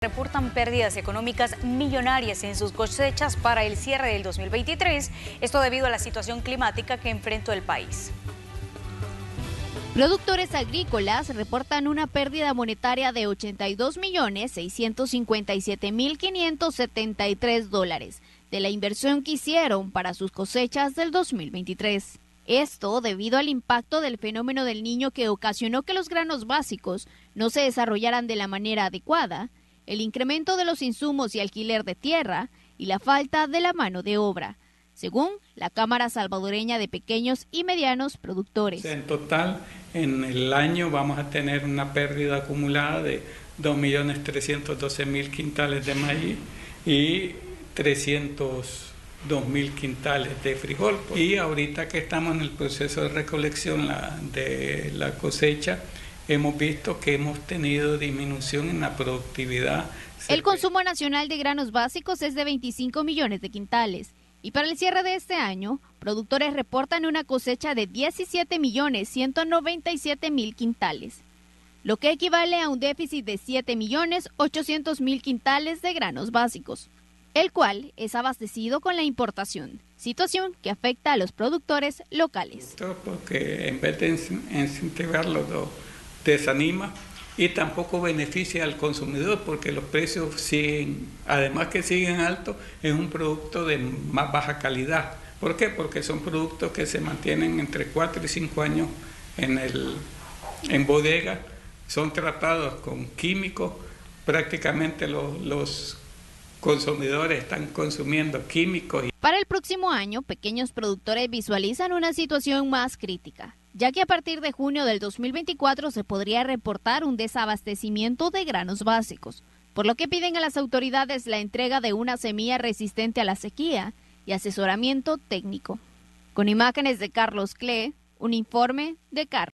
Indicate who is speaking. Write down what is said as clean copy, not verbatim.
Speaker 1: Reportan pérdidas económicas millonarias en sus cosechas para el cierre del 2023, esto debido a la situación climática que enfrentó el país.
Speaker 2: Productores agrícolas reportan una pérdida monetaria de $82.657.573 de la inversión que hicieron para sus cosechas del 2023. Esto debido al impacto del fenómeno del Niño que ocasionó que los granos básicos no se desarrollaran de la manera adecuada, el incremento de los insumos y alquiler de tierra y la falta de la mano de obra, según la Cámara Salvadoreña de Pequeños y Medianos Productores.
Speaker 3: En total, en el año vamos a tener una pérdida acumulada de 2.312.000 quintales de maíz y 302.000 quintales de frijol. Y ahorita que estamos en el proceso de recolección de la cosecha, hemos visto que hemos tenido disminución en la productividad.
Speaker 2: El consumo nacional de granos básicos es de 25 millones de quintales. Y para el cierre de este año, productores reportan una cosecha de 17.197.000 quintales, lo que equivale a un déficit de 7.800.000 quintales de granos básicos, el cual es abastecido con la importación, situación que afecta a los productores locales.
Speaker 3: Porque en vez de incentivarlos, lo desanima y tampoco beneficia al consumidor porque los precios siguen, además que siguen altos, es un producto de más baja calidad. ¿Por qué? Porque son productos que se mantienen entre 4 y 5 años en bodega, son tratados con químicos, prácticamente los consumidores están consumiendo químicos.
Speaker 2: Para el próximo año, pequeños productores visualizan una situación más crítica, ya que a partir de junio del 2024 se podría reportar un desabastecimiento de granos básicos, por lo que piden a las autoridades la entrega de una semilla resistente a la sequía y asesoramiento técnico. Con imágenes de Carlos Cle, un informe de Carlos.